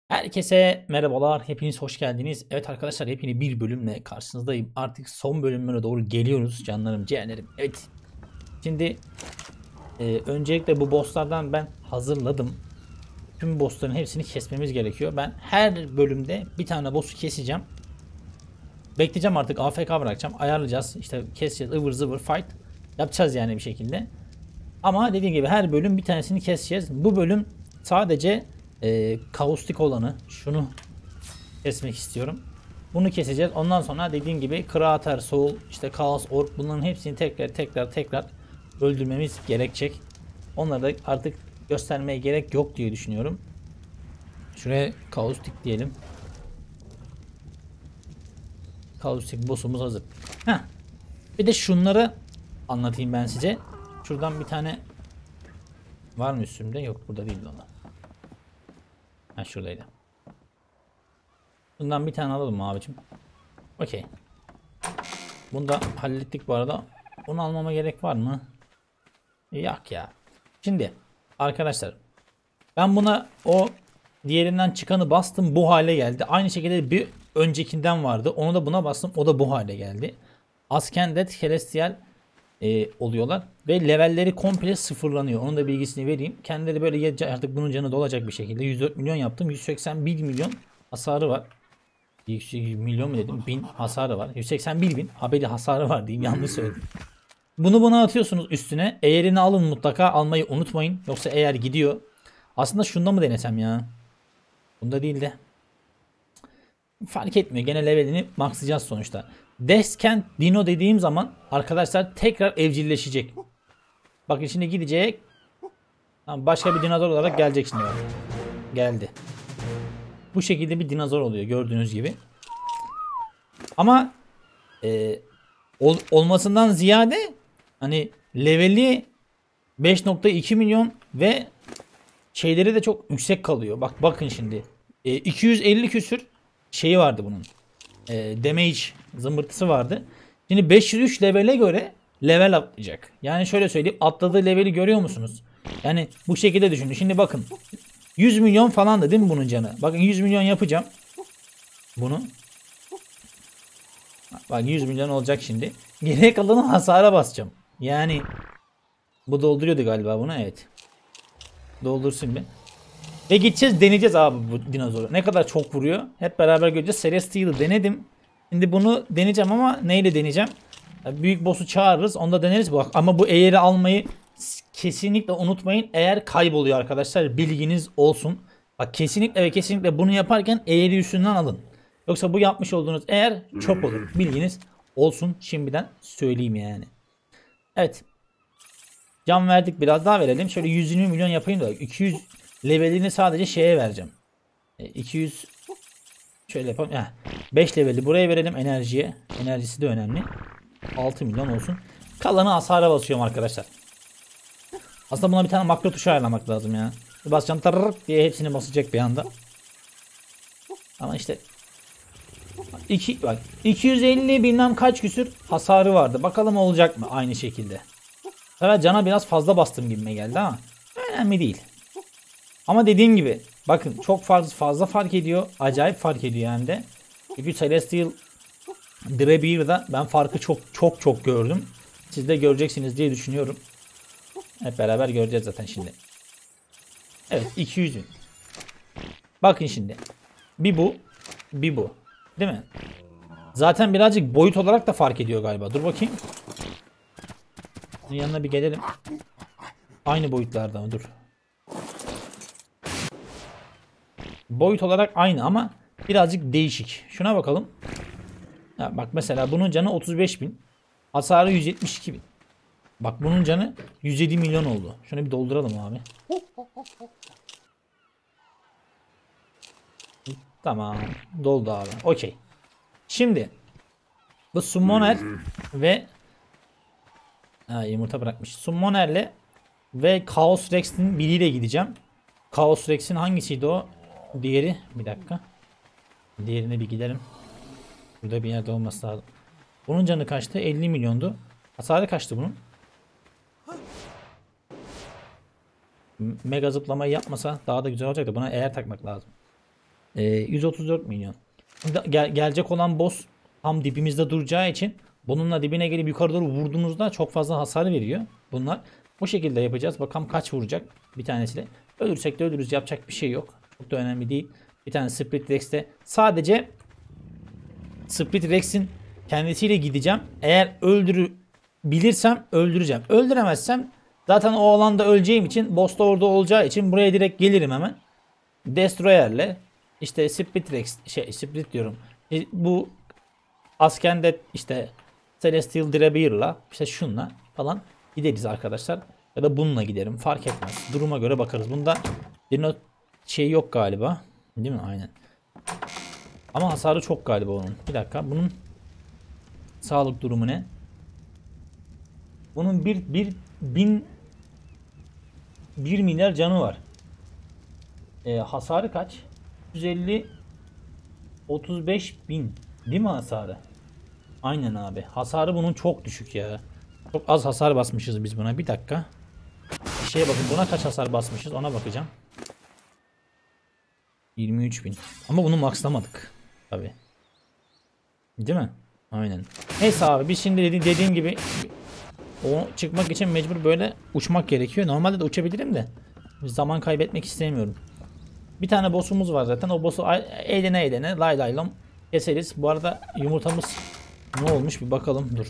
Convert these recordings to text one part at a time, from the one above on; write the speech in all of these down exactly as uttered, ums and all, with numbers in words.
Herkese merhabalar, hepiniz hoş geldiniz. Evet arkadaşlar, hepini bir bölümle karşınızdayım. Artık son bölümlere doğru geliyoruz canlarım, ciğerlerim. Evet, şimdi e, öncelikle bu bosslardan ben hazırladım. Tüm bossların hepsini kesmemiz gerekiyor. Ben her bölümde bir tane boss'u keseceğim. Bekleyeceğim, artık A F K bırakacağım. Ayarlayacağız, işte keseceğiz, ıvır zıvır fight yapacağız yani bir şekilde. Ama dediğim gibi her bölüm bir tanesini keseceğiz. Bu bölüm sadece e, kaustik olanı, şunu kesmek istiyorum. Bunu keseceğiz. Ondan sonra dediğim gibi Krater, Soul, işte Chaos Orb, bunların hepsini tekrar tekrar tekrar öldürmemiz gerekecek. Onları da artık göstermeye gerek yok diye düşünüyorum. Şuraya Kaustik diyelim. Kaustik boss'umuz hazır. Heh. Bir de şunları anlatayım ben size. Şuradan bir tane var mı üstümde? Yok, burada değildi onlar. Ha, şuradaydı. Bundan bir tane alalım abicim. Okey. Bunu da hallettik bu arada. Bunu almama gerek var mı? Yok ya. Şimdi arkadaşlar, ben buna o diğerinden çıkanı bastım, bu hale geldi. Aynı şekilde bir öncekinden vardı. Onu da buna bastım, o da bu hale geldi. Ascended Celestial e, oluyorlar. Ve levelleri komple sıfırlanıyor. Onun da bilgisini vereyim. Kendileri böyle artık bunun canı dolacak bir şekilde. yüz dört milyon yaptım. yüz seksen bir milyon hasarı var. yüz milyon mu dedim? bin hasarı var. yüz seksen bir bin haberi hasarı var diyeyim. Yanlış söyledim. Bunu buna atıyorsunuz üstüne. Eğerini alın, mutlaka almayı unutmayın. Yoksa eğer gidiyor. Aslında şunda mı denesem ya? Bunda değil de. Fark etmiyor. Gene levelini maxlayacağız sonuçta. Descent Dino dediğim zaman arkadaşlar tekrar evcilleşecek. Bakın şimdi gidecek. Başka bir dinozor olarak gelecek şimdi. Geldi. Bu şekilde bir dinozor oluyor gördüğünüz gibi. Ama e, ol, olmasından ziyade hani leveli beş nokta iki milyon ve şeyleri de çok yüksek kalıyor. Bak bakın şimdi. E, iki yüz elli küsür şeyi vardı bunun. E, damage zımbırtısı vardı. Şimdi beş yüz üç levele göre level atlayacak. Yani şöyle söyleyeyim, atladığı leveli görüyor musunuz? Yani bu şekilde düşünün. Şimdi bakın. yüz milyon falan da değil mi bunun canı? Bakın yüz milyon yapacağım. Bunu. Bak yüz milyon olacak şimdi. Geriye kalanı hasara basacağım. Yani bu dolduruyordu galiba bunu, evet. Doldursun bir. Ve gideceğiz, deneyeceğiz abi bu dinozoru. Ne kadar çok vuruyor. Hep beraber göreceğiz. Celestial'ı denedim. Şimdi bunu deneyeceğim ama neyle deneyeceğim? Büyük boss'u çağırırız. Onda deneriz. Bak ama bu eğeri almayı kesinlikle unutmayın. Eğer kayboluyor arkadaşlar. Bilginiz olsun. Bak kesinlikle ve kesinlikle bunu yaparken eğeri üstünden alın. Yoksa bu yapmış olduğunuz eğer çöp olur. Bilginiz olsun. Şimdiden söyleyeyim yani. Evet. Can verdik, biraz daha verelim. Şöyle yüz yirmi milyon yapayım da iki yüz levelini sadece şeye vereceğim. E, iki yüz şöyle yapalım. Heh. beş leveli buraya verelim enerjiye. Enerjisi de önemli. altı milyon olsun. Kalanı hasara basıyorum arkadaşlar. Aslında buna bir tane makro tuşu ayarlamak lazım ya. Basacağım tarırt diye hepsini basacak bir anda. Ama işte iki, bak iki yüz elli bilmem kaç küsür hasarı vardı. Bakalım olacak mı aynı şekilde. Evet, cana biraz fazla bastım gibime geldi ama önemli değil. Ama dediğim gibi bakın çok fazla fazla fark ediyor. Acayip fark ediyor yani de. Çünkü Celestial Drebear'da ben farkı çok çok çok gördüm. Siz de göreceksiniz diye düşünüyorum. Hep beraber göreceğiz zaten şimdi. Evet, iki yüz bin. Bakın şimdi. Bir bu. Bir bu. Değil mi? Zaten birazcık boyut olarak da fark ediyor galiba. Dur bakayım. Yanına bir gelelim. Aynı boyutlarda mı? Dur. Boyut olarak aynı ama birazcık değişik. Şuna bakalım. Ya bak mesela bunun canı otuz beş bin. Hasarı yüz yetmiş iki bin. Bak bunun canı yüz yedi milyon oldu. Şunu bir dolduralım abi. Tamam. Doldu abi. Okey. Şimdi bu Summoner ve ha, yumurta bırakmış. Summoner'le ve Chaos Rex'in biriyle gideceğim. Chaos Rex'in hangisiydi o? Diğeri. Bir dakika. Diğerine bir gidelim. Burada bir yerde olması lazım. Bunun canı kaçtı? elli milyondu. Hasarı kaçtı bunun? Mega zıplamayı yapmasa daha da güzel olacaktı. Buna eğer takmak lazım. Ee, yüz otuz dört milyon. Şimdi gel- gelecek olan boss tam dibimizde duracağı için bununla dibine gelip yukarı doğru vurduğunuzda çok fazla hasar veriyor. Bunlar bu şekilde yapacağız. Bakalım kaç vuracak bir tanesiyle. Ölürsek de ölürüz. Yapacak bir şey yok. Çok da önemli değil. Bir tane Split Rex'te sadece Split Rex'in kendisiyle gideceğim. Eğer öldürebilirsem öldüreceğim. Öldüremezsem zaten o alanda öleceğim için boss da orada olacağı için buraya direkt gelirim hemen. Destroyer'le işte Split Rex şey Split diyorum. E, Bu Askende işte Celestial Drabear'la işte şunla falan gideriz arkadaşlar. Ya da bununla giderim. Fark etmez. Duruma göre bakarız. Bunda Dino şey yok galiba. Değil mi? Aynen. Ama hasarı çok galiba onun. Bir dakika. Bunun sağlık durumu ne? Bunun bir, bir bin bir milyar canı var. E, hasarı kaç? yüz elli otuz beş bin. Değil mi hasarı? Aynen abi. Hasarı bunun çok düşük ya. Çok az hasar basmışız biz buna. Bir dakika. Bir şeye bakın. Buna kaç hasar basmışız ona bakacağım. yirmi üç bin. Ama bunu maxlamadık. Tabi. Değil mi? Aynen. Neyse abi biz şimdi dedi, dediğim gibi o çıkmak için mecbur böyle uçmak gerekiyor. Normalde de uçabilirim de zaman kaybetmek istemiyorum. Bir tane boss'umuz var zaten. O boss'u eğlene eğlene lay lay lam keseriz. Bu arada yumurtamız ne olmuş bir bakalım. Dur.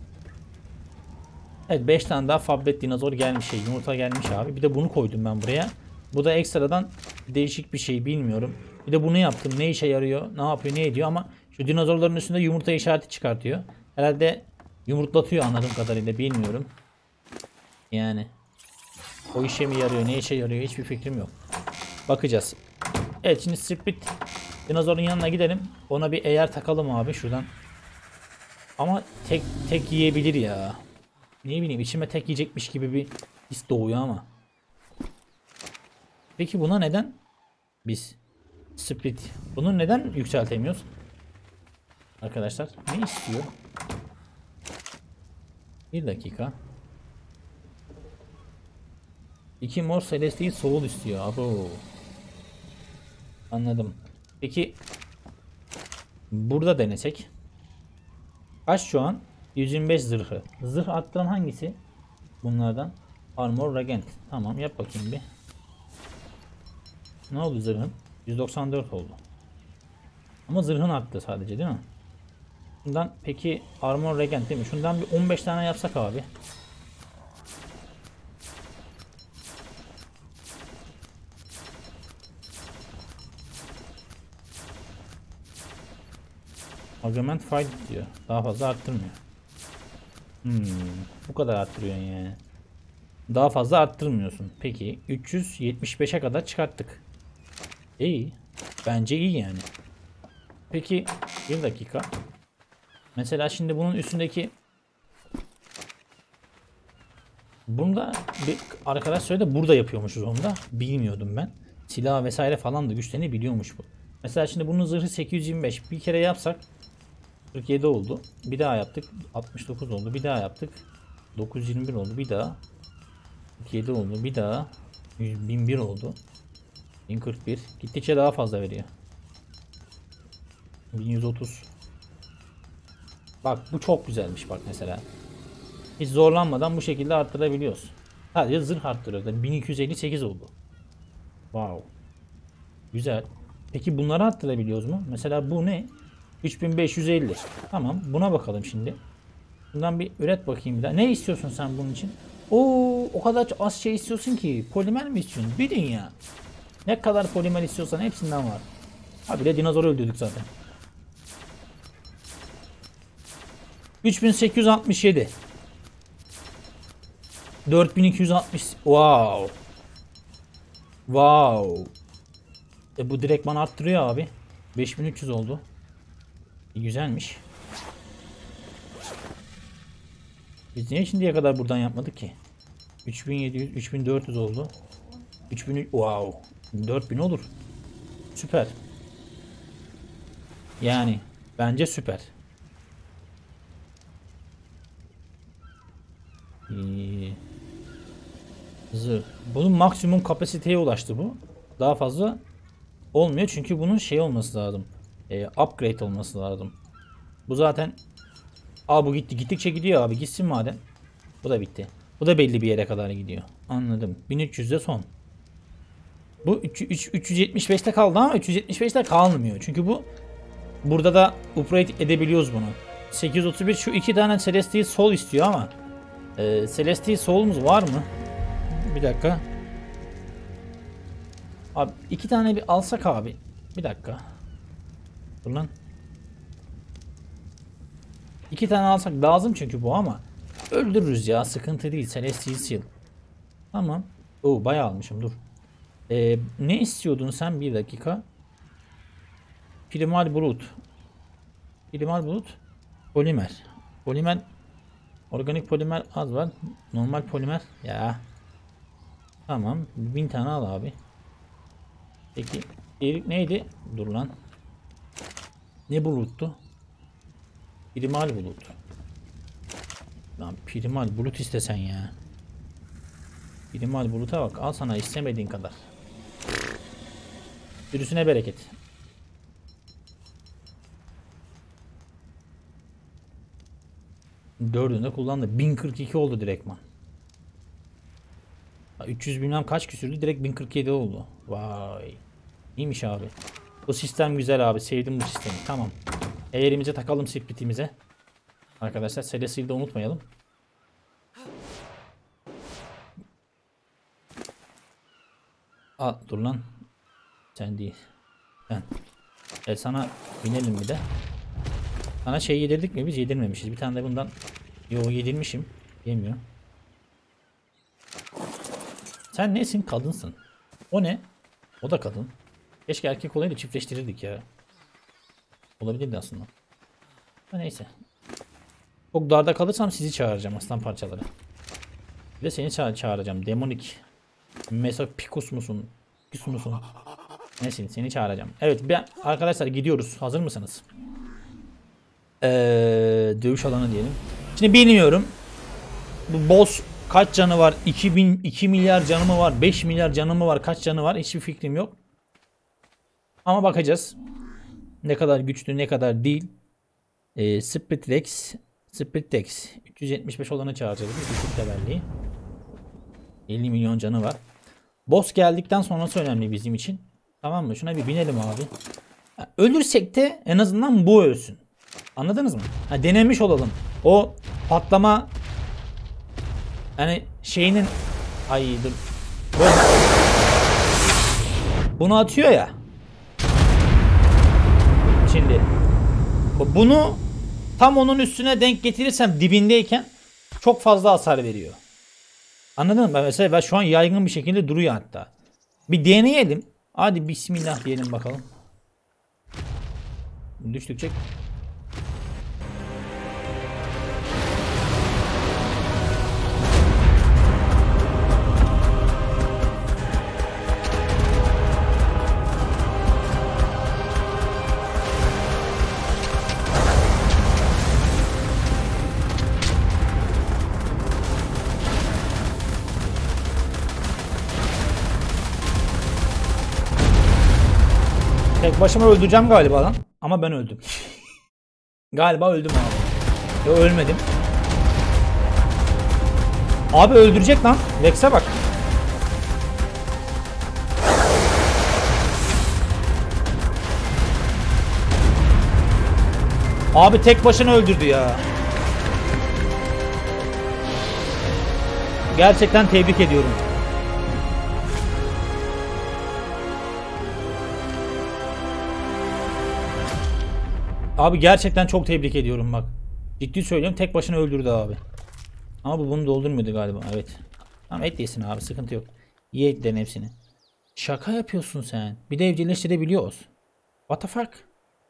Evet beş tane daha Fabbet dinozor gelmiş. Şey, yumurta gelmiş abi. Bir de bunu koydum ben buraya. Bu da ekstradan değişik bir şey bilmiyorum. Bir de bunu yaptım. Ne işe yarıyor? Ne yapıyor? Ne ediyor? Ama şu dinozorların üstünde yumurta işareti çıkartıyor. Herhalde yumurtlatıyor anladığım kadarıyla. Bilmiyorum. Yani o işe mi yarıyor? Ne işe yarıyor? Hiçbir fikrim yok. Bakacağız. Evet şimdi Split dinozorun yanına gidelim. Ona bir eğer takalım abi şuradan. Ama tek tek yiyebilir ya. Ne bileyim içime tek yiyecekmiş gibi bir his doğuyor ama. Peki buna neden biz Split bunu neden yükseltemiyoruz? Arkadaşlar ne istiyor? Bir dakika. İki mor Celestial Soul istiyor. Abo. Anladım. Peki burada denesek. Kaç şu an? yüz yirmi beş zırhı. Zırh arttıran hangisi? Bunlardan. Armor Regent. Tamam yap bakayım bir. Ne oldu zırhın? yüz doksan dört oldu. Ama zırhın arttı sadece değil mi? Şundan peki Armor Regent değil mi? Şundan bir on beş tane yapsak abi. Augment Fight diyor. Daha fazla arttırmıyor. Hmm, bu kadar arttırıyorsun yani. Daha fazla arttırmıyorsun. Peki üç yüz yetmiş beşe kadar çıkarttık. İyi. Bence iyi yani. Peki bir dakika. Mesela şimdi bunun üstündeki bunda bir arkadaş söyledi burada yapıyormuşuz onu da. Bilmiyordum ben. Silah vesaire falan da güçlerini biliyormuş bu. Mesela şimdi bunun zırhı sekiz yüz yirmi beş. Bir kere yapsak kırk yedi oldu. Bir daha yaptık. altmış dokuz oldu. Bir daha yaptık. dokuz yüz yirmi bir oldu. Bir daha. kırk yedi oldu. Bir daha. bin bir oldu. bin kırk bir. Gittikçe daha fazla veriyor. bin yüz otuz. Bak bu çok güzelmiş bak mesela. Hiç zorlanmadan bu şekilde arttırabiliyoruz. Sadece zırh arttırıyoruz. bin iki yüz elli sekiz oldu. Wow. Güzel. Peki bunları arttırabiliyoruz mu? Mesela bu ne? üç bin beş yüz elli. Tamam buna bakalım şimdi. Bundan bir üret bakayım bir daha. Ne istiyorsun sen bunun için? Oo, o kadar az şey istiyorsun ki. Polimer mi istiyorsun? Bir dünya. Ne kadar polimer istiyorsan hepsinden var. Ha bile dinozoru öldürdük zaten. üç bin sekiz yüz altmış yedi. dört bin iki yüz altmış. Wow. Wow. E bu direktman arttırıyor abi. beş bin üç yüz oldu. E güzelmiş. Biz niye şimdiye kadar buradan yapmadık ki? üç bin yedi yüz, üç bin dört yüz oldu. üç bin, wow. dört bin olur. Süper. Yani bence süper. Ee, zırh. Bunun maksimum kapasiteye ulaştı bu. Daha fazla olmuyor çünkü bunun şey olması lazım. E, upgrade olması lazım. Bu zaten Aa bu gitti. Gittikçe gidiyor abi. Gitsin madem. Bu da bitti. Bu da belli bir yere kadar gidiyor. Anladım. bin üç yüzde son. Bu üç, üç, üç yüz yetmiş beşte kaldı ama üç yüz yetmiş beşte kalmıyor. Çünkü bu burada da upgrade edebiliyoruz bunu. sekiz yüz otuz bir şu iki tane Celestial Soul istiyor ama e, Celestial Soul'umuz var mı? Bir dakika. Abi iki tane bir alsak abi. Bir dakika. Dur lan. İki tane alsak lazım çünkü bu ama öldürürüz ya, sıkıntı değil. Celestial Seal. Tamam. Oo bayağı almışım, dur. Ee, ne istiyordun sen, bir dakika. Primal Brut. Primal Brut. Polimer. Polimer. Organik polimer az var. Normal polimer. Ya. Tamam. Bin tane al abi. Peki. Erik neydi? Dur lan. Ne buluttu? Primal bulut. Lan primal bulut istesen ya. Primal buluta bak. Al sana istemediğin kadar. Sürüsüne bereket. Dördünde kullandı. bin kırk iki oldu direktman. üç yüz bilmem kaç küsürdü. Direkt bin kırk yedi oldu. Vay. İyiymiş abi. Bu sistem güzel abi. Sevdim bu sistemi. Tamam. Eğerimize takalım, splitimize. Arkadaşlar Celestial'i de unutmayalım. Aa dur lan. Sen değil. Ben. Gel sana binelim bir de. Sana şey yedirdik mi? Biz yedirmemişiz. Bir tane de bundan. Yo yedirmişim. Yemiyor. Sen nesin? Kadınsın. O ne? O da kadın. Keşke erkek olaydı, çiftleştirirdik ya. Olabilirdi aslında. Ha, neyse. Çok darda kalırsam sizi çağıracağım, aslan parçaları. Bir de seni ça çağıracağım. Demonik. Mesopicus musun? Picus musun? Nesin? Seni çağıracağım. Evet ben, arkadaşlar gidiyoruz. Hazır mısınız? Ee, dövüş alanı diyelim. Şimdi bilmiyorum. Bu boss kaç canı var? iki bin, iki milyar canı mı var? beş milyar canı mı var? Kaç canı var? Hiçbir fikrim yok. Ama bakacağız. Ne kadar güçlü, ne kadar değil. Ee, Spritrex. Spritrex. üç yüz yetmiş beş olanı çağıracağız. Düşük levelliği. elli milyon canı var. Boss geldikten sonrası önemli bizim için. Tamam mı? Şuna bir binelim abi. Ya, ölürsek de en azından bu ölsün. Anladınız mı? Ha, denemiş olalım. O patlama yani şeyinin ay dur. Böyle. Bunu atıyor ya. Şimdi bunu tam onun üstüne denk getirirsem dibindeyken çok fazla hasar veriyor. Anladın mı? Mesela ben şu an yaygın bir şekilde duruyor hatta. Bir deneyelim. Hadi bismillah diyelim bakalım. Düştükçe tek başıma öldüreceğim galiba lan. Ama ben öldüm. Galiba öldüm abi. Yo ölmedim. Abi öldürecek lan. Vex'e bak. Abi tek başına öldürdü ya. Gerçekten tebrik ediyorum. Abi gerçekten çok tebrik ediyorum bak. Ciddi söylüyorum, tek başına öldürdü abi. Ama bu bunu doldurmuyordu galiba. Evet. Tamam et yesin abi, sıkıntı yok. Ye etlerin hepsini. Şaka yapıyorsun sen. Bir de evcilleştirebiliyoruz. What the fuck?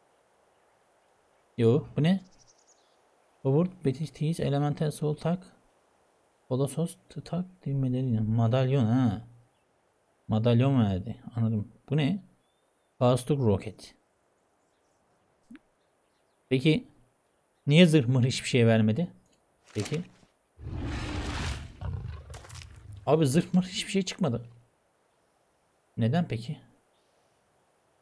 Yo bu ne? Forward Betis Teas Elemental Soul tak. Colossus tak düğmeleri. Madalyon ha. Madalyon verdi. Anladım. Bu ne? Faustuk Rocket. Peki niye zırh mır hiçbir şey vermedi? Peki. Abi zırh mır hiçbir şey çıkmadı. Neden peki?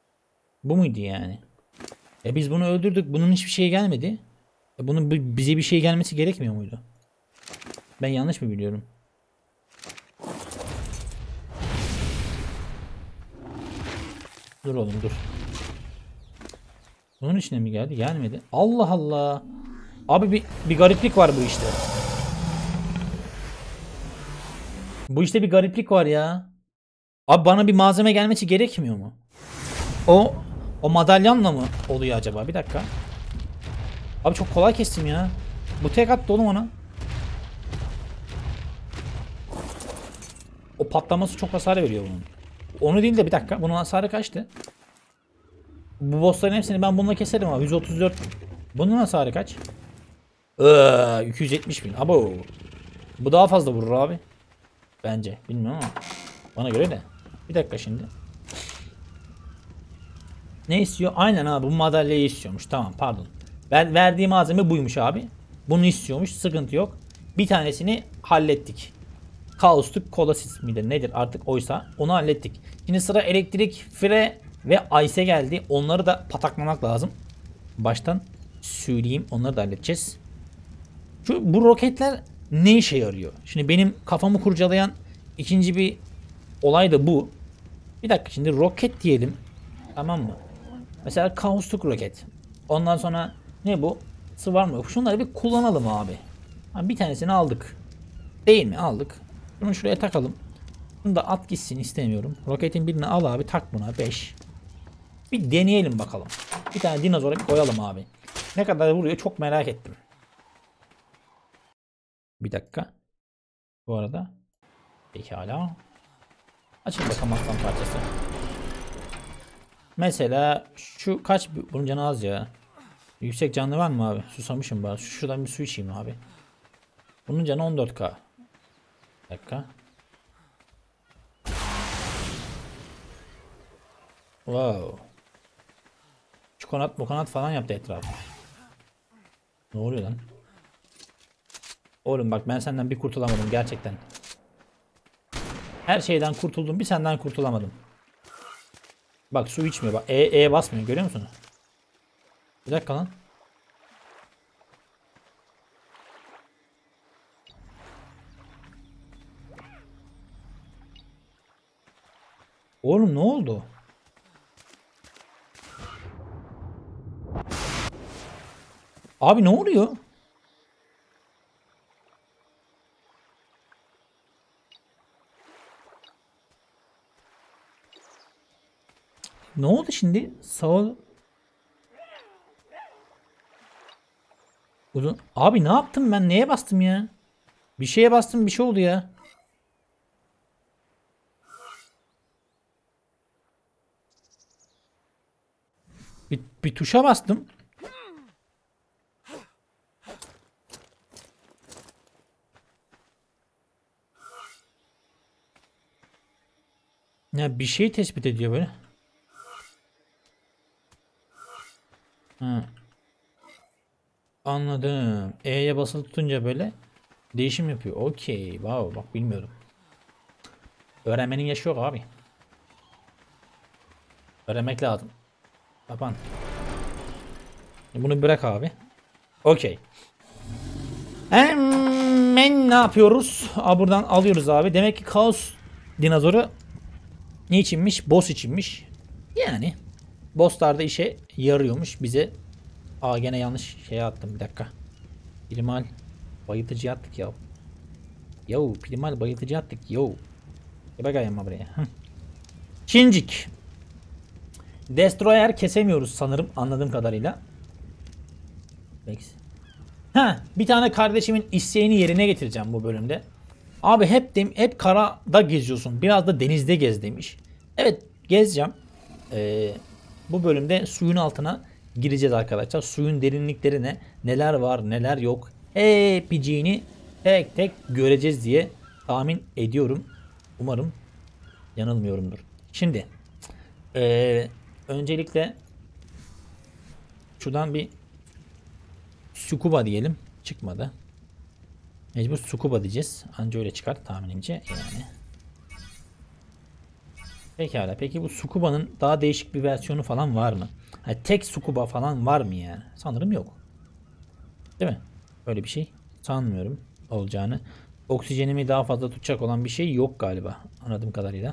Bu muydu yani? E biz bunu öldürdük. Bunun hiçbir şey gelmedi. E bunun bize bir şey gelmesi gerekmiyor muydu? Ben yanlış mı biliyorum? Dur oğlum dur. Bunun içine mi geldi? Gelmedi. Allah Allah. Abi bir, bir gariplik var bu işte. Bu işte bir gariplik var ya. Abi bana bir malzeme gelmesi gerekmiyor mu? O o madalyanla mı oluyor acaba? Bir dakika. Abi çok kolay kestim ya. Bu tek attı oğlum ona. O patlaması çok hasar veriyor bunun. Onu değil de bir dakika. Bunun hasarı kaçtı? Bu bossların hepsini ben bununla keserim abi. yüz otuz dört. Bunun hasarı kaç? Ee, iki yüz yetmiş bin. Abo. Bu daha fazla vurur abi. Bence. Bilmiyorum ama. Bana göre de. Bir dakika şimdi. Ne istiyor? Aynen abi bu madalyayı istiyormuş. Tamam pardon. Ben verdiği malzeme buymuş abi. Bunu istiyormuş. Sıkıntı yok. Bir tanesini hallettik. Kaustik kolasis midir nedir artık oysa onu hallettik. Şimdi sıra elektrik, fire ve ice geldi. Onları da pataklamak lazım. Baştan söyleyeyim. Onları da halledeceğiz. Şu bu roketler ne işe yarıyor? Şimdi benim kafamı kurcalayan ikinci bir olay da bu. Bir dakika şimdi roket diyelim. Tamam mı? Mesela kaustik roket. Ondan sonra ne bu? Sıvar mı? Şunları bir kullanalım abi. Ha, bir tanesini aldık. Değil mi? Aldık. Bunu şuraya takalım. Bunu da at gitsin istemiyorum. Roketin birini al abi tak buna beş. Bir deneyelim bakalım. Bir tane dinozora bir koyalım abi. Ne kadar vuruyor çok merak ettim. Bir dakika. Bu arada. Pekala. Açın bakalım aslan parçası. Mesela şu kaç bunun canı az ya. Yüksek canlı var mı abi? Susamışım bari. Şuradan bir su içeyim abi. Bunun canı on dört K. Bir dakika. Wow. Çikolat mokonat falan yaptı etrafı. Ne oluyor lan? Oğlum bak ben senden bir kurtulamadım gerçekten. Her şeyden kurtuldum bir senden kurtulamadım. Bak su içmiyor bak. E, e basmıyor görüyor musun? Bir dakika lan. Oğlum ne oldu? Abi ne oluyor? Ne oldu şimdi? Sağ ol. Uzun. Abi ne yaptım ben? Neye bastım ya? Bir şeye bastım bir şey oldu ya. Bir, bir tuşa bastım. Ya bir şey tespit ediyor böyle. Ha. Anladım. E'ye basılı tutunca böyle değişim yapıyor. Okey. Wow, bak bilmiyorum. Öğrenmenin yaşı yok abi. Öğrenmek lazım. Kapan. Bunu bırak abi. Okey. Hemen ne yapıyoruz? Aa, buradan alıyoruz abi. Demek ki kaos dinozoru ne içinmiş? Boss içinmiş. Yani bosslarda işe yarıyormuş bize. Aa gene yanlış şeye attım bir dakika. Primal bayıltıcı attık ya. Yo primal bayıltıcı attık yo. E bakayım buraya. Çincik. Destroyer kesemiyoruz sanırım anladığım kadarıyla. Ha, bir tane kardeşimin isteğini yerine getireceğim bu bölümde. Abi hep dem hep karada geziyorsun. Biraz da denizde gez demiş. Evet, gezeceğim. Ee, bu bölümde suyun altına gireceğiz arkadaşlar. Suyun derinliklerine neler var, neler yok. Hepiciğini tek tek göreceğiz diye tahmin ediyorum. Umarım yanılmıyorumdur. Şimdi ee, öncelikle şuradan bir Scuba diyelim. Çıkmadı. Mecbur Scuba diyeceğiz. Anca öyle çıkar tahminimce yani. Pekala. Peki bu Tsukuba'nın daha değişik bir versiyonu falan var mı? Ha, tek Tsukuba falan var mı yani? Sanırım yok. Değil mi? Öyle bir şey sanmıyorum olacağını. Oksijenimi daha fazla tutacak olan bir şey yok galiba. Anladığım kadarıyla.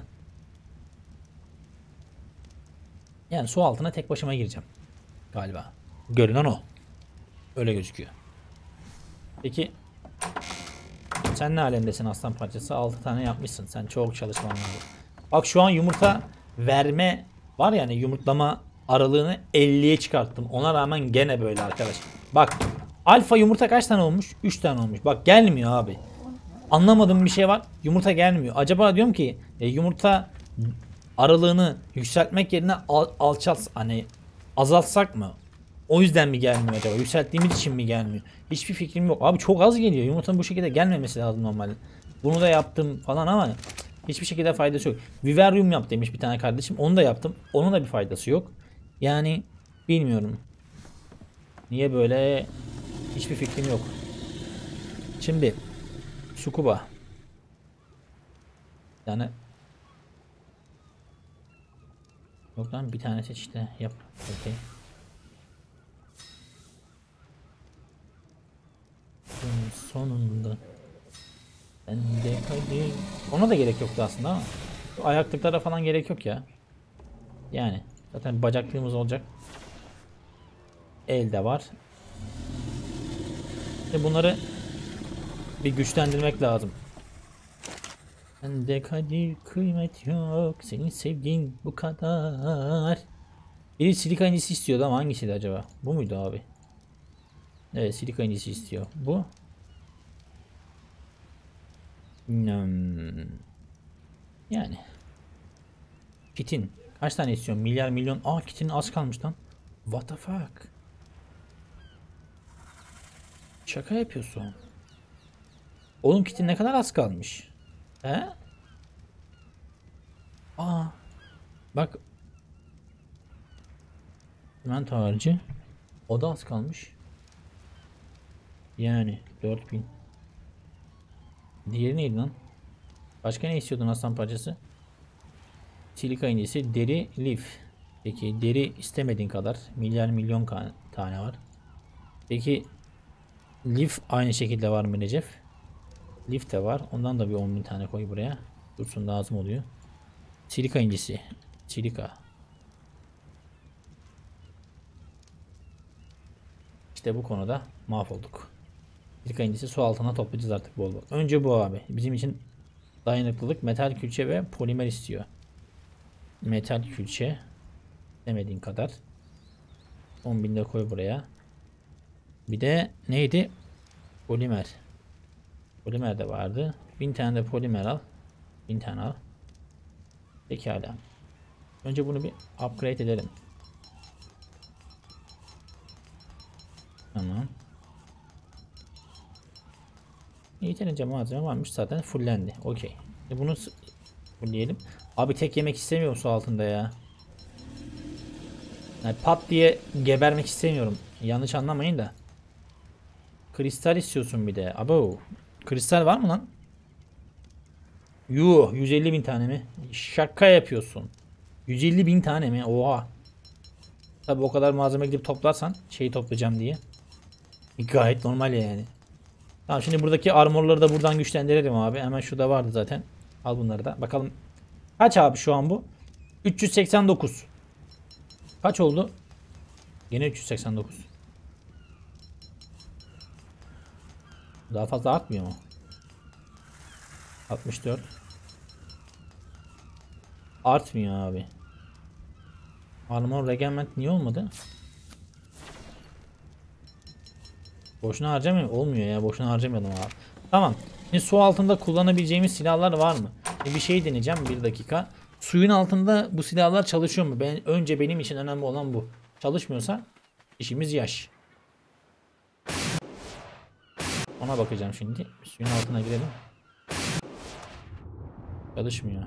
Yani su altına tek başıma gireceğim. Galiba. Görünen o. Öyle gözüküyor. Peki sen ne alemdesin aslan parçası? altı tane yapmışsın. Sen çok çalışman lazım. Bak şu an yumurta verme var yani yumurtlama aralığını elliye çıkarttım. Ona rağmen gene böyle arkadaş. Bak alfa yumurta kaç tane olmuş? üç tane olmuş. Bak gelmiyor abi. Anlamadığım bir şey var. Yumurta gelmiyor. Acaba diyorum ki e, yumurta aralığını yükseltmek yerine al, alçalt hani azaltsak mı? O yüzden mi gelmiyor acaba? Yükselttiğimiz için mi gelmiyor? Hiçbir fikrim yok. Abi çok az geliyor. Yumurtanın bu şekilde gelmemesi lazım normalde. Bunu da yaptım falan ama hiçbir şekilde faydası yok. Vivarium yap demiş bir tane kardeşim. Onu da yaptım. Onun da bir faydası yok. Yani bilmiyorum. Niye böyle? Hiçbir fikrim yok. Şimdi Tsukuba. Yani yok lan bir tane seç işte yap. Okey. Sonunda ben de hadi. Ona da gerek yoktu aslında ama şu ayaklıklara falan gerek yok ya. Yani zaten bacaklığımız olacak. El de var. İşte bunları bir güçlendirmek lazım. Bende kadir kıymet yok. Senin sevgin bu kadar. Biri silika incisi istiyordu ama hangisiydi acaba? Bu muydu abi? Evet silika incisi istiyor. Bu. Hmm. Yani. Kitin. Kaç tane istiyorum? Milyar milyon. Aa kitin az kalmış lan. What the fuck? Şaka yapıyorsun. Oğlum kitin ne kadar az kalmış? He? Aa. Bak. Simento harcı. O da az kalmış. Yani dört bin. Diğeri neydi lan? Başka ne istiyordun aslan parçası? Silika incisi, deri, lif. Peki deri istemediğin kadar. Milyar milyon tane var. Peki lif aynı şekilde var mı Recep? Lif de var. Ondan da bir on bin tane koy buraya. Dursun lazım oluyor. Silika incisi. Silika. İşte bu konuda mahvolduk. Silika incisi su altına toplayacağız artık bol bol. Önce bu abi. Bizim için dayanıklılık, metal külçe ve polimer istiyor. Metal külçe. Demediğin kadar. on bin de koy buraya. Bir de neydi? Polimer. Polimer de vardı. bin tane de polimer al. bin tane al. Pekala. Önce bunu bir upgrade edelim. Tamam. Yeterince malzeme varmış zaten fullendi. Okey. E bunu fullleyelim. Abi tek yemek istemiyorum su altında ya. Yani pat diye gebermek istemiyorum. Yanlış anlamayın da. Kristal istiyorsun bir de. Abo. Kristal var mı lan? Yuh. yüz elli bin tane mi? Şaka yapıyorsun. yüz elli bin tane mi? Oha. Tabi o kadar malzeme gidip toplarsan şeyi toplayacağım diye. Gayet normal yani. Tamam şimdi buradaki armorları da buradan güçlendirelim abi. Hemen şurada vardı zaten. Al bunları da. Bakalım. Kaç abi şu an bu? üç yüz seksen dokuz. Kaç oldu? Yine üç yüz seksen dokuz. Daha fazla artmıyor mu? altmış dört. Artmıyor abi. Armor regiment niye olmadı? Boşuna harcamıyor. Olmuyor ya. Boşuna harcamayalım abi. Tamam. Şimdi su altında kullanabileceğimiz silahlar var mı? Bir şey deneyeceğim. Bir dakika. Suyun altında bu silahlar çalışıyor mu? Ben, önce benim için önemli olan bu. Çalışmıyorsa işimiz yaş. Ona bakacağım şimdi. Suyun altına girelim. Çalışmıyor.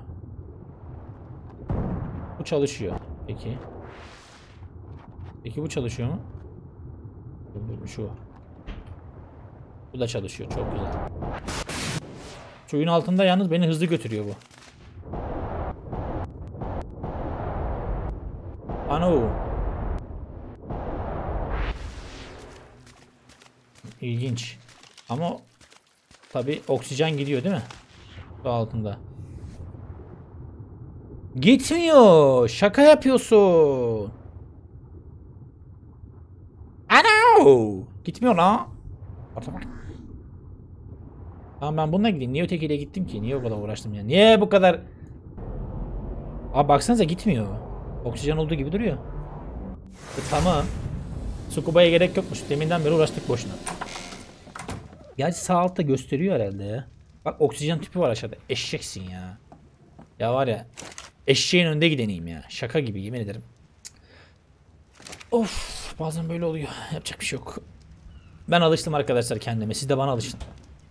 Bu çalışıyor. Peki. Peki bu çalışıyor mu? Şu. Bu da çalışıyor. Çok güzel. Suyun altında yalnız beni hızlı götürüyor bu. Ano. İlginç. Ama tabi oksijen gidiyor değil mi? Su altında. Gitmiyor. Şaka yapıyorsun. Ano. Gitmiyor lan. Tamam ben bununla gideyim. Niye ötekiyle gittim ki? Niye o kadar uğraştım ya? Niye bu kadar? Abi baksanıza gitmiyor. Oksijen olduğu gibi duruyor. E, tamam. Sukuba'ya gerek yokmuş. Deminden beri uğraştık boşuna. Gerçi sağ altta gösteriyor herhalde ya. Bak oksijen tüpü var aşağıda. Eşeksin ya. Ya var ya. Eşeğin önünde gideneyim ya. Şaka gibi yemin ederim. Of. Bazen böyle oluyor. Yapacak bir şey yok. Ben alıştım arkadaşlar kendime. Siz de bana alışın.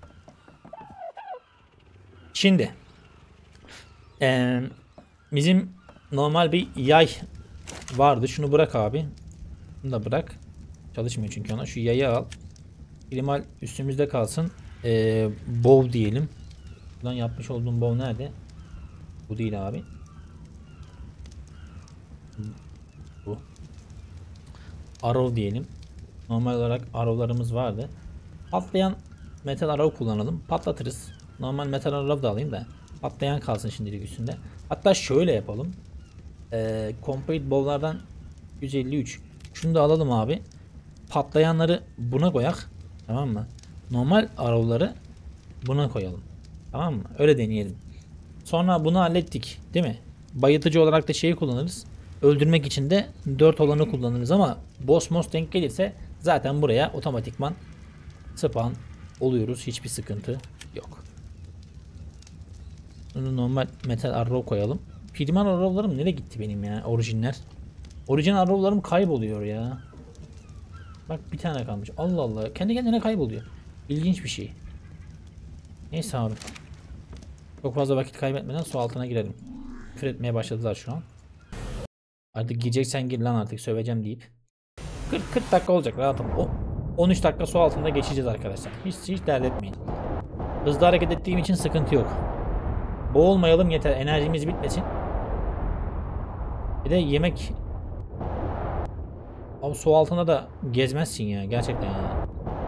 Şimdi. Ee, bizim normal bir yay vardı. Şunu bırak abi. Bunu da bırak. Çalışmıyor çünkü ona. Şu yayı al. Minimal üstümüzde kalsın. Ee, bow diyelim. Buradan yapmış olduğum bow nerede? Bu değil abi. Bu. Arrow diyelim. Normal olarak arrow'larımız vardı. Patlayan metal arrow kullanalım. Patlatırız. Normal metal arrow da alayım da. Patlayan kalsın şimdilik üstünde. Hatta şöyle yapalım. Ee, Complete bow'lardan yüz elli üç. Şunu da alalım abi. Patlayanları buna koyak. Tamam mı? Normal arrow'ları buna koyalım. Tamam mı? Öyle deneyelim. Sonra bunu hallettik. Değil mi? Bayıtıcı olarak da şeyi kullanırız. Öldürmek için de dört olanı kullanırız ama boss most denk gelirse zaten buraya otomatikman spawn oluyoruz. Hiçbir sıkıntı yok. Bunu normal metal arrow koyalım. Primal arrow'larım nereye gitti benim ya? Orijinler. Orijinal arrow'larım kayboluyor ya. Bak bir tane kalmış. Allah Allah. Kendi kendine kayboluyor. İlginç bir şey. Neyse abi. Çok fazla vakit kaybetmeden su altına girelim. Küfür etmeye başladılar şu an. Artık gireceksen gir lan artık söveceğim deyip. kırk kırk dakika olacak rahatım. O on üç dakika su altında geçeceğiz arkadaşlar. Hiç hiç dert etmeyin. Hızlı hareket ettiğim için sıkıntı yok. Boğulmayalım yeter. Enerjimiz bitmesin. Bir de yemek. Abi su altında da gezmezsin ya gerçekten ya.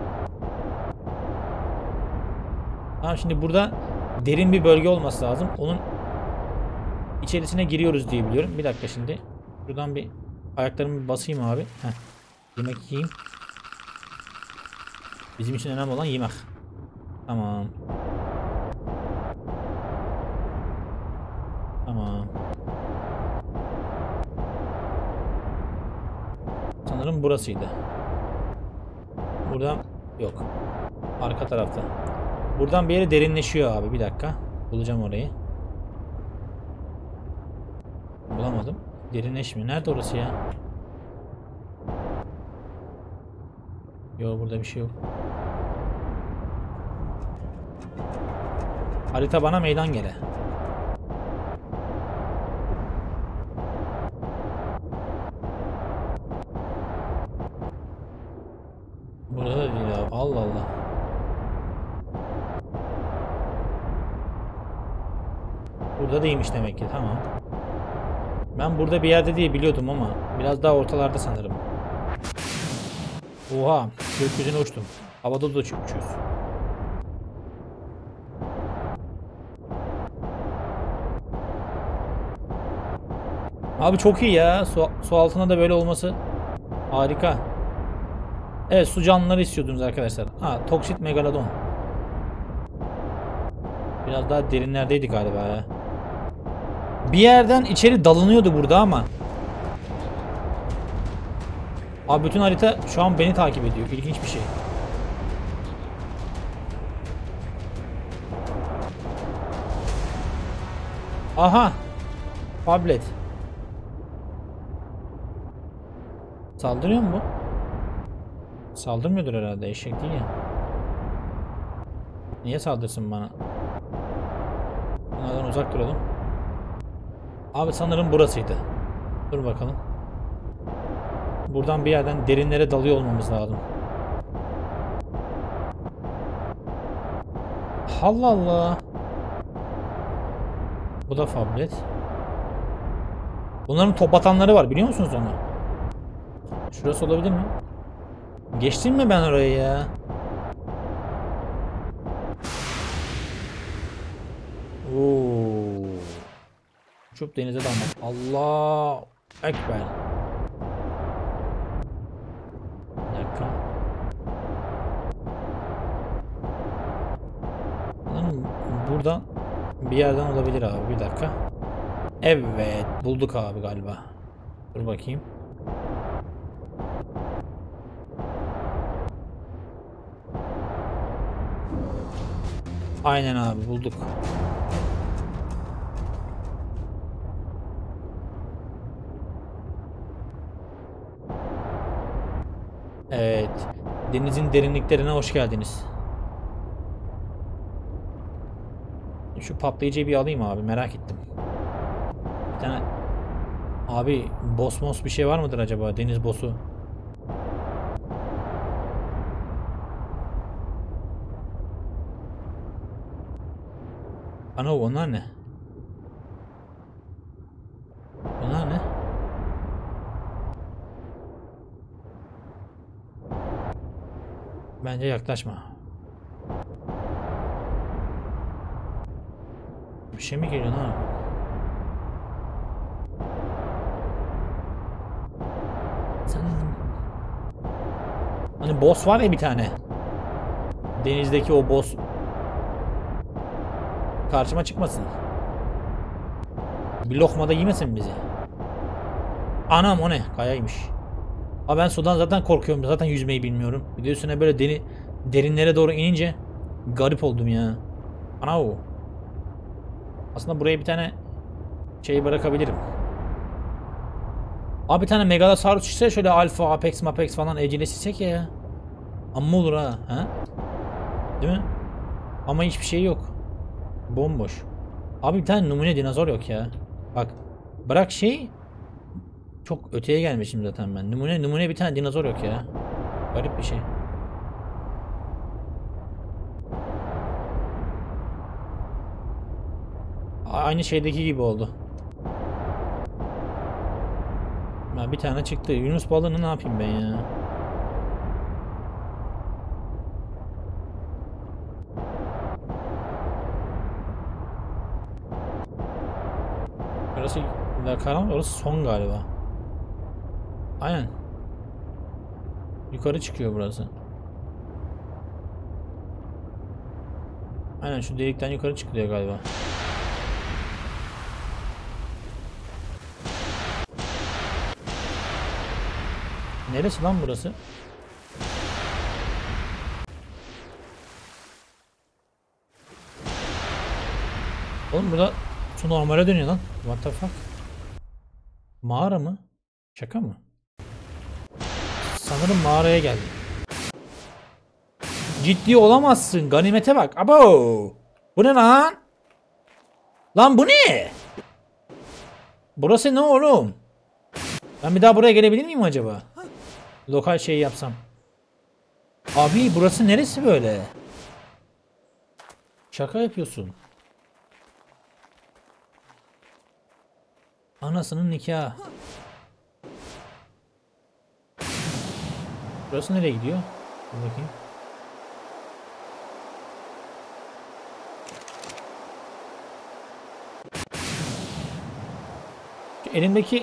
Tamam şimdi burada derin bir bölge olması lazım. Onun içerisine giriyoruz diye biliyorum. Bir dakika şimdi. Buradan bir ayaklarımı basayım abi. Heh. Yemek yiyeyim. Bizim için önemli olan yemek. Tamam. Tamam. Sanırım burasıydı. Buradan yok. Arka tarafta. Buradan bir yere derinleşiyor abi. Bir dakika. Bulacağım orayı. Bulamadım. Derinleşmiyor. Nerede orası ya? Yok burada bir şey yok. Harita bana meydan gele. Burada da değil abi. Allah Allah. Burada değilmiş demek ki. Tamam. Ben burada bir yerde diye biliyordum ama biraz daha ortalarda sanırım. Oha. Gökyüzüne uçtum. Havada da uçuyoruz. Abi çok iyi ya. Su, su altında da böyle olması harika. Evet su canlıları istiyordunuz arkadaşlar. Ha Toksit Megalodon. Biraz daha derinlerdeydi galiba ya. Bir yerden içeri dalınıyordu burada ama. Abi bütün harita şu an beni takip ediyor. İlginç bir şey. Aha. Tablet. Saldırıyor mu bu? Saldırmıyordur herhalde. Eşek değil ya. Niye saldırsın bana? Bunlardan uzak duralım. Abi sanırım burasıydı. Dur bakalım. Buradan bir yerden derinlere dalıyor olmamız lazım. Allah Allah. Bu da fablet. Bunların top atanları var, biliyor musunuz onu? Şurası olabilir mi? Geçtim mi ben orayı ya? Oo. Uçup denize dalmak. Allah ekber. Bir dakika. Lan buradan bir yerden olabilir abi, bir dakika. Evet, bulduk abi galiba. Dur bakayım. Aynen abi, bulduk. Evet. Denizin derinliklerine hoş geldiniz. Şu patlayıcıyı bir alayım abi, merak ettim. Bir tane abi, boss mos bir şey var mıdır acaba, deniz boss'u? Ana, onlar ne? Bunlar ne? Bence yaklaşma. Bir şey mi geliyor lan? Sen... Hani boss var ya bir tane. Denizdeki o boss karşıma çıkmasın. Bir lokma da yemesin bizi. Anam, o ne? Kayaymış. Ama ben sudan zaten korkuyorum. Zaten yüzmeyi bilmiyorum. Bir de üstüne böyle deni, derinlere doğru inince garip oldum ya. Ana o. Aslında buraya bir tane şey bırakabilirim. Abi bir tane Megalosaurus çıksa şöyle Alpha, Apex, Mapex falan evcilleşsek ya. Amma olur ha. Ha? Değil mi? Ama hiçbir şey yok. Bomboş. Abi bir tane numune dinozor yok ya. Bak. Bırak şey. Çok öteye gelmişim zaten ben. Numune numune bir tane dinozor yok ya. Garip bir şey. Aynı şeydeki gibi oldu. Ha, bir tane çıktı. Yunus balığını ne yapayım ben ya? Burası karanlık, orası son galiba. Aynen. Yukarı çıkıyor burası. Aynen, şu delikten yukarı çıkıyor galiba. Neresi lan burası? Oğlum burada su normale dönüyor lan. What the fuck? Mağara mı? Şaka mı? Sanırım mağaraya geldim. Ciddi olamazsın. Ganimete bak. Abo. Bu ne lan? Lan bu ne? Burası ne oğlum? Ben bir daha buraya gelebilir miyim acaba? Lokal şey yapsam. Abi burası neresi böyle? Şaka yapıyorsun. Anasının nikahı. Burası nereye gidiyor? Bir bakayım. Şu elimdeki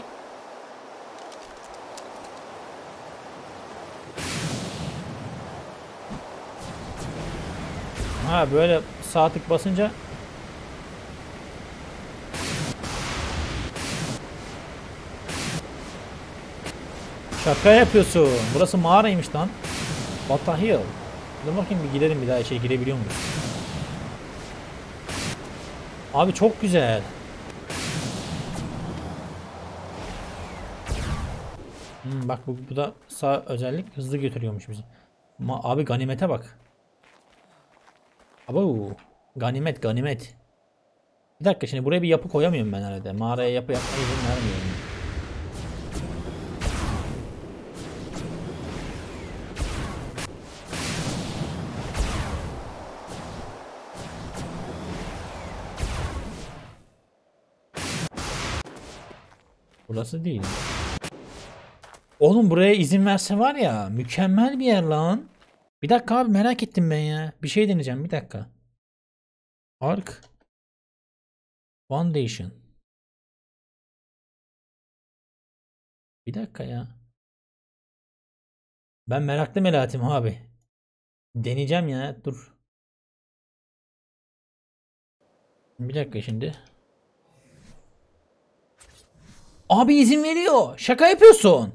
ha, böyle sağ tık basınca şaka yapıyorsun. Burası mağaraymış lan. What the hell? Dur bakayım, bir gidelim, bir daha şey girebiliyor muyuz? Abi çok güzel. Hmm, bak bu, bu da sağ özellik hızlı götürüyormuş bizi. Ma abi ganimete bak. Abo, ganimet ganimet. Bir dakika, şimdi buraya bir yapı koyamıyorum ben herhalde. Mağaraya yapı yapmaya izin vermiyorum. Burası değil. Oğlum buraya izin verse var ya, mükemmel bir yer lan. Bir dakika abi, merak ettim ben ya. Bir şey deneyeceğim, bir dakika. Ark Foundation. Bir dakika ya. Ben meraklı melahatim abi. Deneyeceğim ya, dur. Bir dakika şimdi. Abi izin veriyor. Şaka yapıyorsun.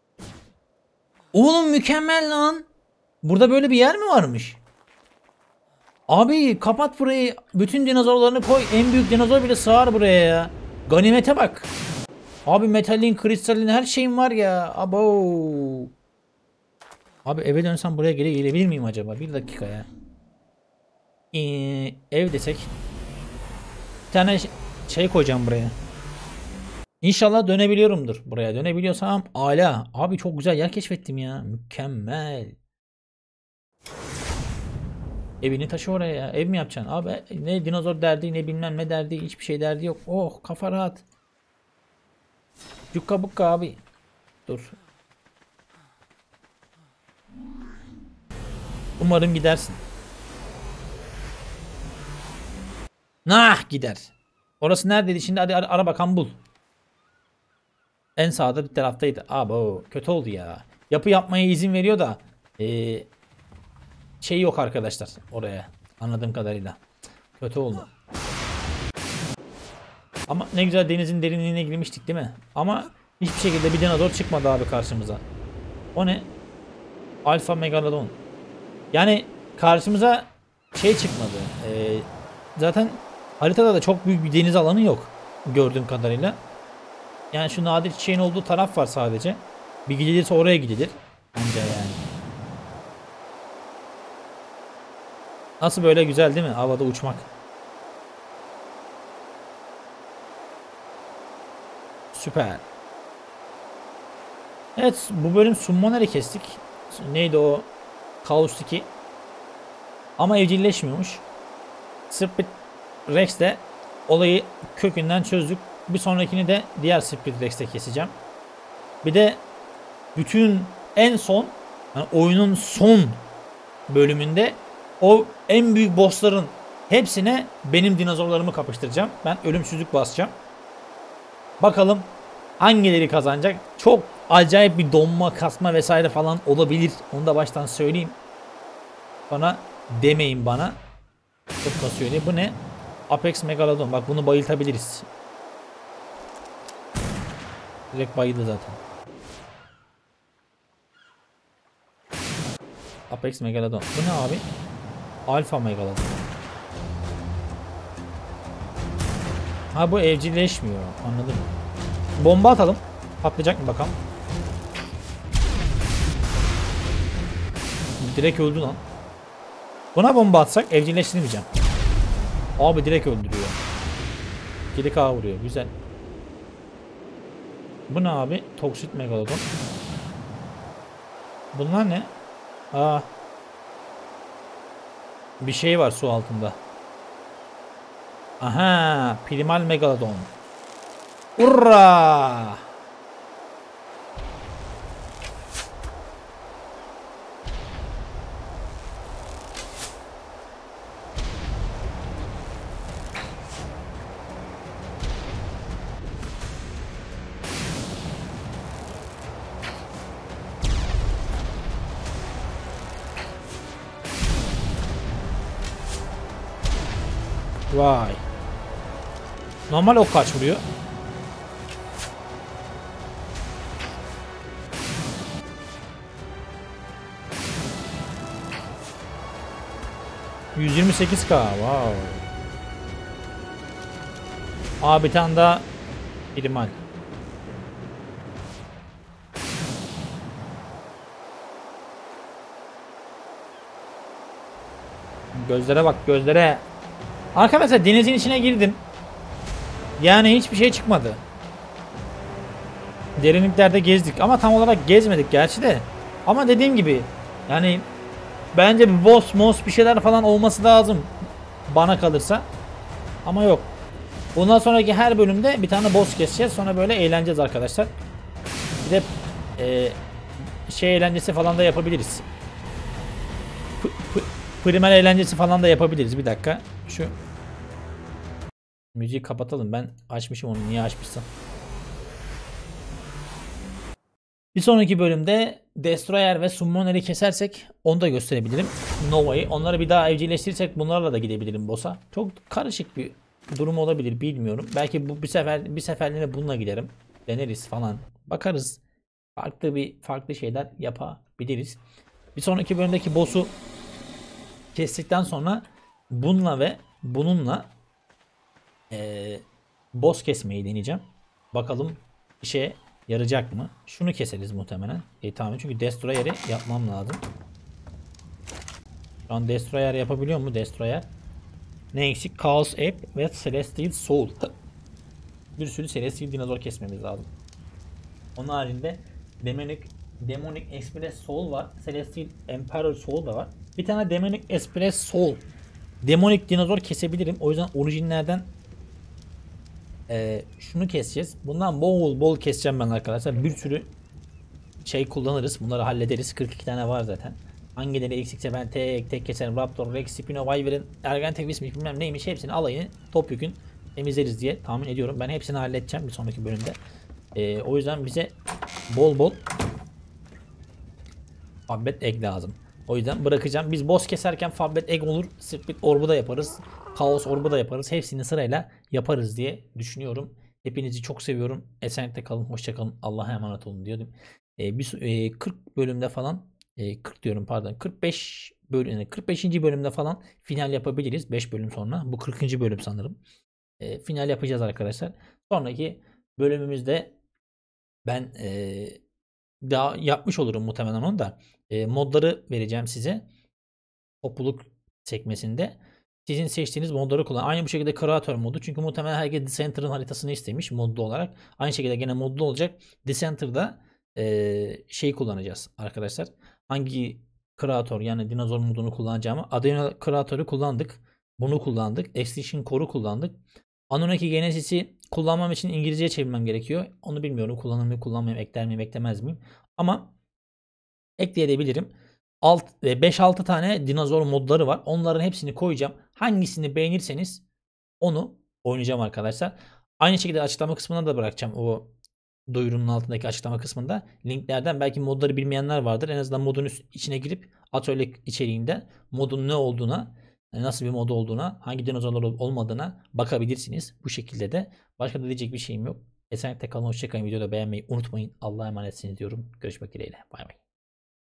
Oğlum mükemmel lan. Burada böyle bir yer mi varmış? Abi kapat burayı. Bütün dinozorlarını koy. En büyük dinozor bile sığar buraya ya. Ganimete bak. Abi metalin, kristalin, her şeyim var ya. Abo. Abi eve dönsem buraya geri gelebilir miyim acaba? Bir dakika ya. Ee, ev desek. Bir tane şey koyacağım buraya. İnşallah dönebiliyorumdur buraya. Dönebiliyorsam ala. Abi çok güzel yer keşfettim ya. Mükemmel. Evini taşı oraya ya. Ev mi yapacaksın? Abi ne dinozor derdi, ne bilmem ne derdi. Hiçbir şey derdi yok. Oh, kafa rahat. Cukka bukka abi. Dur. Umarım gidersin. Nah, gider. Orası neredeydi şimdi? Hadi ara, ara bakalım, bul. En sağda bir taraftaydı. Abo, kötü oldu ya. Yapı yapmaya izin veriyor da ee, şey yok arkadaşlar oraya. Anladığım kadarıyla. Kötü oldu. Ama ne güzel denizin derinliğine girmiştik değil mi? Ama hiçbir şekilde bir dinozor çıkmadı abi karşımıza. O ne? Alfa Megalodon. Yani karşımıza şey çıkmadı. Ee, zaten haritada da çok büyük bir deniz alanı yok. Gördüğüm kadarıyla. Yani şu nadir çiçeğin olduğu taraf var sadece. Bir gidilirse oraya gidilir. Anca yani. Nasıl böyle güzel değil mi? Havada uçmak. Süper. Evet, bu bölüm Summoner'i kestik. Neydi o? Kaos iki. Ama evcilleşmiyormuş. Spirit Rex'te olayı kökünden çözdük. Bir sonrakini de diğer Spirit Rex'te keseceğim. Bir de bütün en son, yani oyunun son bölümünde o en büyük bossların hepsine benim dinozorlarımı kapıştıracağım. Ben ölümsüzlük basacağım. Bakalım hangileri kazanacak. Çok acayip bir donma, kasma vesaire falan olabilir. Onu da baştan söyleyeyim. Bana demeyin bana. Çok kasıyor diye. Bu ne? Apex Megalodon. Bak bunu bayıltabiliriz. Direkt bayıldı zaten. Apex Megalodon. Bu ne abi? Alpha Megalodon. Ha, bu evcilleşmiyor. Anladım. Bomba atalım. Patlayacak mı bakalım. Direkt öldü lan. Buna bomba atsak evcilleştirmeyeceğim. Abi direkt öldürüyor. Geri K vuruyor. Güzel. Bu ne abi? Toxic Megalodon. Bunlar ne? Aa. Bir şey var su altında. Aha, Primal Megalodon. Urra! Vay. Normal ok kaç vuruyor? yüz yirmi sekiz K. Wow. Aa, bir tane daha primal. Gözlere bak, gözlere. Arkadaşlar denizin içine girdim. Yani hiçbir şey çıkmadı. Derinliklerde gezdik ama tam olarak gezmedik gerçi de. Ama dediğim gibi yani bence bir boss, moss bir şeyler falan olması lazım bana kalırsa. Ama yok. Bundan sonraki her bölümde bir tane boss keseceğiz. Sonra böyle eğleneceğiz arkadaşlar. Bir de e, şey eğlencesi falan da yapabiliriz. P p primer eğlencesi falan da yapabiliriz. Bir dakika. Şu müziği kapatalım. Ben açmışım onu. Niye açmışsam? Bir sonraki bölümde Destroyer ve Summoner'i kesersek onu da gösterebilirim. Nova'yı. Onları bir daha evcilleştirirsek bunlarla da gidebilirim boss'a. Çok karışık bir durum olabilir, bilmiyorum. Belki bu bir sefer bir seferliğine bununla giderim. Deneriz falan. Bakarız. Farklı bir farklı şeyler yapabiliriz. Bir sonraki bölümdeki boss'u kestikten sonra bununla ve bununla ee, boss kesmeyi deneyeceğim. Bakalım işe yarayacak mı? Şunu keseriz muhtemelen. E, tamam, çünkü Destroyer'i yapmam lazım. Şu an Destroyer yapabiliyor mu? Destroyer. Ne eksik? Chaos Ape ve Celestial Soul. Bir sürü Celestial dinozor kesmemiz lazım. Onun haricinde Demonic, Demonic Express Soul var. Celestial Emperor Soul da var. Bir tane Demonic Express Soul Demonic dinozor kesebilirim. O yüzden orijinlerden Ee, şunu keseceğiz. Bundan bol bol keseceğim ben arkadaşlar. Bir sürü şey kullanırız. Bunları hallederiz. kırk iki tane var zaten. Hangileri eksikse ben tek tek keserim. Raptor, Rex, Spino, Wyvern, Ergentevis bilmem neymiş, hepsini alayını topyekün temizleriz diye tahmin ediyorum. Ben hepsini halledeceğim bir sonraki bölümde. Ee, o yüzden bize bol bol Fabbet Egg lazım. O yüzden bırakacağım. Biz boss keserken Fabbet Egg olur. Split Orb'u da yaparız. Kaos Orb'u da yaparız. Hepsini sırayla yaparız diye düşünüyorum. Hepinizi çok seviyorum. Esenlikle kalın. Hoşça kalın. Allah'a emanet olun diyordum. Ee, bir, e, kırk bölümde falan e, kırk diyorum pardon. kırk beş bölüm, kırk beşinci bölümde falan final yapabiliriz. beş bölüm sonra. Bu kırkıncı bölüm sanırım. E, final yapacağız arkadaşlar. Sonraki bölümümüzde ben e, daha yapmış olurum muhtemelen onu da. E, modları vereceğim size. Topluluk sekmesinde. Sizin seçtiğiniz modları kullan. Aynı bu şekilde kreatör modu. Çünkü muhtemelen herkes Dissenter'ın haritasını istemiş modlu olarak. Aynı şekilde gene modlu olacak. Dissenter'da e, şey kullanacağız arkadaşlar. Hangi kreatör, yani dinozor modunu kullanacağımı. Adeno kreatörü kullandık. Bunu kullandık. Extinction Core'u kullandık. Anunnaki Genesis'i kullanmam için İngilizceye çevirmem gerekiyor. Onu bilmiyorum. Kullanır mıyım, kullanmayayım, ekler miyim, eklemez miyim? Ama ekleyebilirim. beş altı tane dinozor modları var. Onların hepsini koyacağım. Hangisini beğenirseniz onu oynayacağım arkadaşlar. Aynı şekilde açıklama kısmına da bırakacağım. O duyurunun altındaki açıklama kısmında linklerden belki modları bilmeyenler vardır. En azından modun içine girip atölye içeriğinde modun ne olduğuna, nasıl bir mod olduğuna, hangi dinozorlar olmadığına bakabilirsiniz. Bu şekilde de. Başka da diyecek bir şeyim yok. Esenlikle kalın. Hoşçakalın. Videoda beğenmeyi unutmayın. Allah'a emanetsiniz diyorum. Görüşmek dileğiyle. Bay bay.